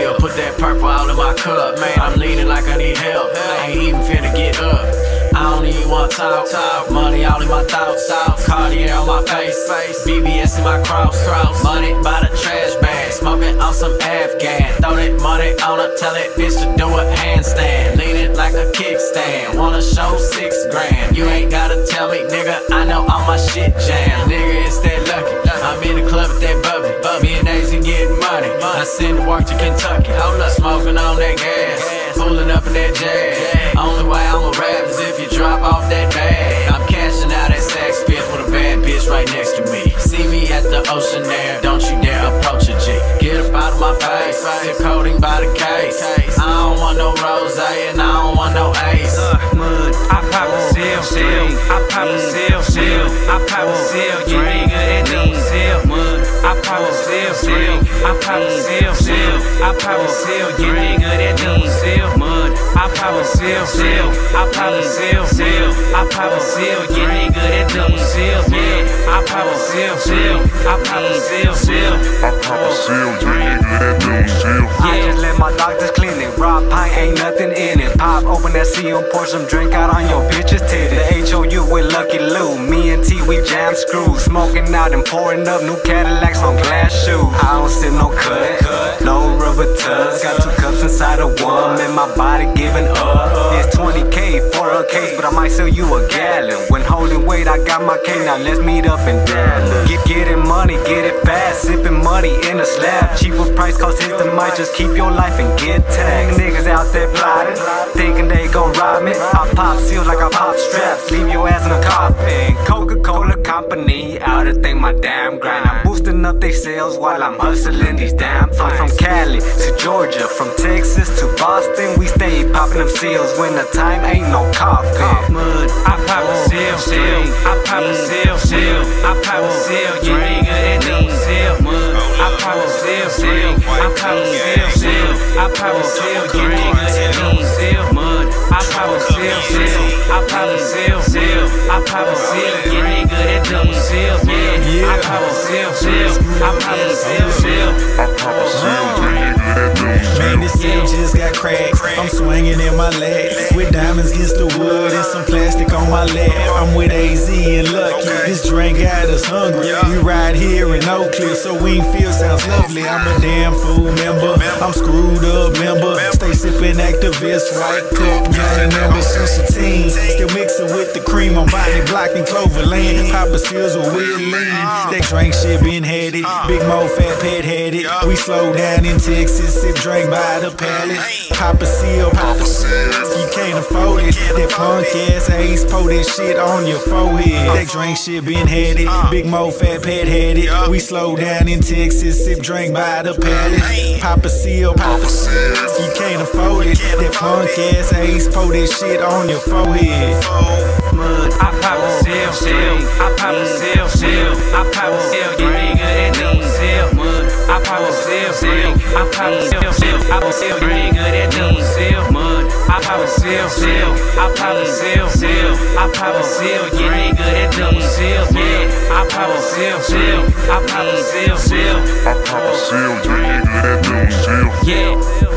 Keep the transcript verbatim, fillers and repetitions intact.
seal. Put that purple all in my cup, man, I'm leaning like I need help. I ain't even finna get up, I don't even want talk. Money all in my thoughts, Cartier on my face, B B S in my cross. Money by the trash bag, smoking on some Afghan. Throw that money on her, tell that bitch to do a handstand. Leaning like a kickstand, wanna show six grand. You ain't gotta tell me, nigga, I know all my shit jam. Nigga, it's that lucky, I'm in the club with that bubby. Me and Daisy getting money, I send work to Kentucky. Hold up, smoking on that gas, pulling up in that jazz. Only way I'ma rap is if you drop off that bag. I'm cashing out at Saks Fifth with a bad bitch right next to me. See me at the Ocean Air, don't you dare approach a G. Get up out of my face, sip coating by the case. I don't want no rose and I don't want no ace. Mud, I pop a seal, seal. I pop a seal, seal. I pop a seal, you nigga that don't seal. Mud, I pop a seal, seal. I pop a seal, seal. I pop a seal, you nigga that don't seal. Mud, I pop a seal, seal. I pop a seal, seal. I pop a seal, you nigga that don't seal. Yeah, I pop a seal, seal. I pop a seal, seal. I pop a seal, you nigga that don't seal. I just let my doctors clean it. Raw pint, ain't nothing in it. Pop open that seal, pour some drink out on your bitch's titty. The H O U with Lucky Lou. Me and T, we jam screws. Smoking out and pouring up new Cadillacs on glass shoes. I don't sip no cut, no rubber tubs. Got two cups inside of one, and my body giving up. It's twenty K for a case, but I might sell you a gallon. When holding weight, I got my K, now let's meet up in Dallas. Get, getting money, get it fast, sipping money in a slab. Cheaper price, cause his the might just keep your life and get taxed. Niggas out there plotting, thinking they gon' rob me. I pop seals like I pop straps, leave your ass in a coffin. Coca-Cola company, out to think my damn grind. I'm boosting up they sales while I'm hustling these damn fines. From Cali to Georgia, from Texas to Boston, we stay popping them seals when the time ain't no coffin. Mud, I pop a seal, seal. I pop a seal, seal. I pop a seal, you nigga that don't seal. Mud, I pop a seal, seal. I pop a seal, seal. I pop a seal, you nigga that don't seal. Mud, I pop a seal, seal. I pop a seal, seal. I pop a seal, you nigga that don't seal. Yeah, I pop a seal, seal. I pop a seal, seal. I pop a seal, you nigga that don't seal. Man, this seal just got cracked. I'm swinging in my leg with diamonds against the wood and some plastic on my lap. I'm with A Z and Lucky. This drink got us hungry. We ride here in Oak Cliff, so Wingfield sounds lovely. I'm a damn fool member. I'm screwed up member. Stay sipping activist, white cup, gang member since a teen. Still mixing with the cream on Body Block and Cloverland. Papa Seals with Will Lean. That drink shit been headed. Big Mo Fat Pet headed. We slow down in Texas, sip drink by the pallet. Papa Seal, Papa Seal. You can't afford it. That punk ass Ace, pour that shit on your forehead. That drink shit been headed. Big Mo Fat Pet headed. We slow down in Texas, sip drink by the pallet. Papa Seal, Papa Seal. You can't afford it. That punk ass Ace, pour that shit on your forehead. Mud, I pop a seal, seal. I pop a seal, seal. I pop a seal, you nigga that don't seal. Mud, I pop a seal, seal. I pop a seal, seal. I pop a seal, you nigga that don't seal. Mud, I pop a seal, seal. I pop a seal, seal. I pop a seal, you nigga that don't seal. Yeah, I pop a seal, seal. I pop a seal, seal. I pop a seal, you nigga that don't seal. Yeah.